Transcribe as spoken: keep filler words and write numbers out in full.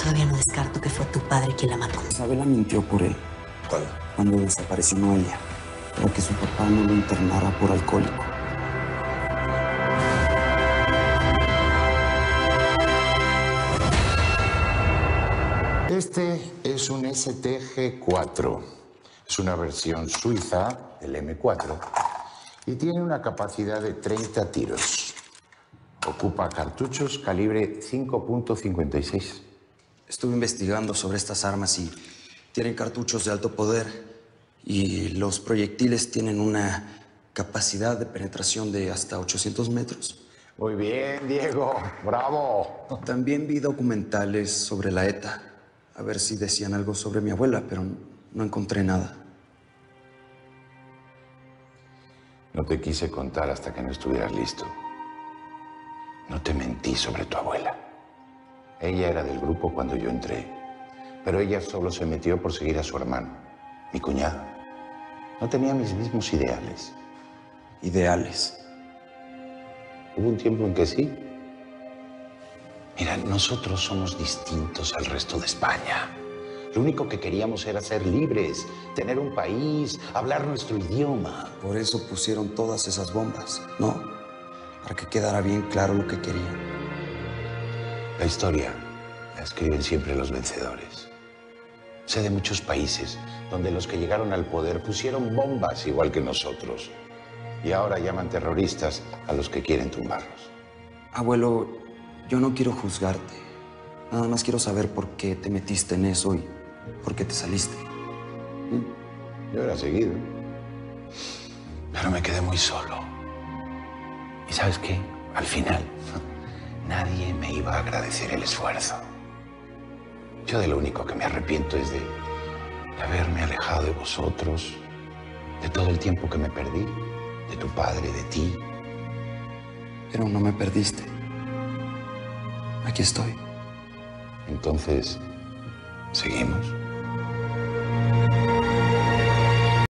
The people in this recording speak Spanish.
todavía no descarto que fue tu padre quien la mató. Isabela mintió por él. ¿Cuándo? Cuando desapareció Noelia, para que su papá no lo internara por alcohólico. Este es un S T G cuatro. Es una versión suiza del M cuatro y tiene una capacidad de treinta tiros. Ocupa cartuchos calibre cinco punto cincuenta y seis. Estuve investigando sobre estas armas y tienen cartuchos de alto poder y los proyectiles tienen una capacidad de penetración de hasta ochocientos metros. Muy bien, Diego. ¡Bravo! También vi documentales sobre la ETA, a ver si decían algo sobre mi abuela, pero no encontré nada. No te quise contar hasta que no estuvieras listo. No te mentí sobre tu abuela. Ella era del grupo cuando yo entré, pero ella solo se metió por seguir a su hermano, mi cuñado. No tenía mis mismos ideales. ¿Ideales? Hubo un tiempo en que sí. Mira, nosotros somos distintos al resto de España. Lo único que queríamos era ser libres, tener un país, hablar nuestro idioma. Por eso pusieron todas esas bombas, ¿no? Para que quedara bien claro lo que querían. La historia la escriben siempre los vencedores. Sé de muchos países donde los que llegaron al poder pusieron bombas igual que nosotros. Y ahora llaman terroristas a los que quieren tumbarlos. Abuelo, yo no quiero juzgarte. Nada más quiero saber por qué te metiste en eso y por qué te saliste. Yo era seguido. Pero me quedé muy solo. ¿Y sabes qué? Al final, nadie me iba a agradecer el esfuerzo. Yo de lo único que me arrepiento es de, de haberme alejado de vosotros, de todo el tiempo que me perdí, de tu padre, de ti. Pero no me perdiste. Aquí estoy. Entonces, ¿seguimos?